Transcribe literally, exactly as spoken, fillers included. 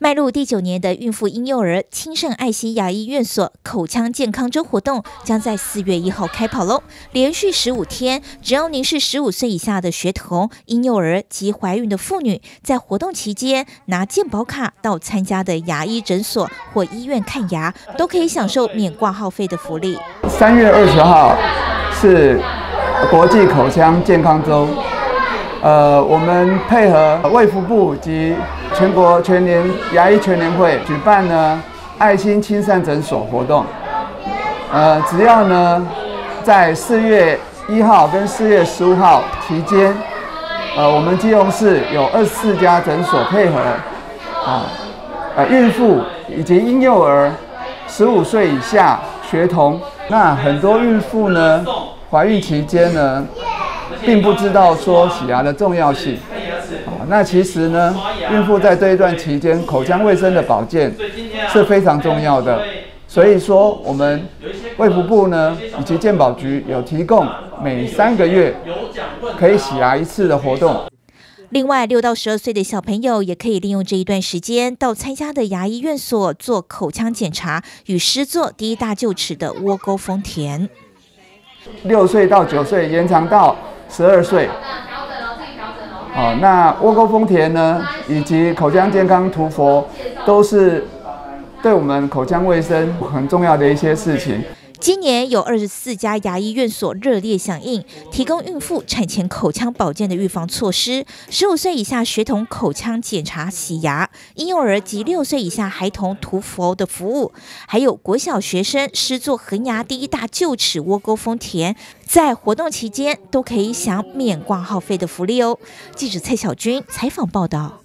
迈入第九年的孕妇婴幼儿亲圣爱心牙医院所口腔健康周活动将在四月一号开跑喽！连续十五天，只要您是十五岁以下的学童、婴幼儿及怀孕的妇女，在活动期间拿健保卡到参加的牙医诊所或医院看牙，都可以享受免挂号费的福利。 三月二十号是国际口腔健康周。 呃，我们配合卫福部及全国全联牙医全联会举办呢爱心亲善诊所活动。呃，只要呢在四月一号跟四月十五号期间，呃，我们基隆市有二十四家诊所配合啊，呃，孕妇以及婴幼儿、十五岁以下学童，那很多孕妇呢怀孕期间呢。 并不知道说洗牙的重要性，啊，那其实呢，孕妇在这一段期间，口腔卫生的保健是非常重要的。所以说，我们卫福部呢以及健保局有提供每三个月可以洗牙一次的活动。 另外，六到十二岁的小朋友也可以利用这一段时间到参加的牙医院所做口腔检查与施作第一大臼齿的窝沟丰田。 六岁到九岁延长到 十二岁，好，那窝沟丰田呢，以及口腔健康涂氟，都是对我们口腔卫生很重要的一些事情。 今年有二十四家牙医院所热烈响应，提供孕妇产前口腔保健的预防措施，十五岁以下学童口腔检查、洗牙，婴幼儿及六岁以下孩童涂氟的服务，还有国小学生施作恒牙第一大臼齿窝沟丰田，在活动期间都可以享免挂号费的福利哦。记者蔡小军采访报道。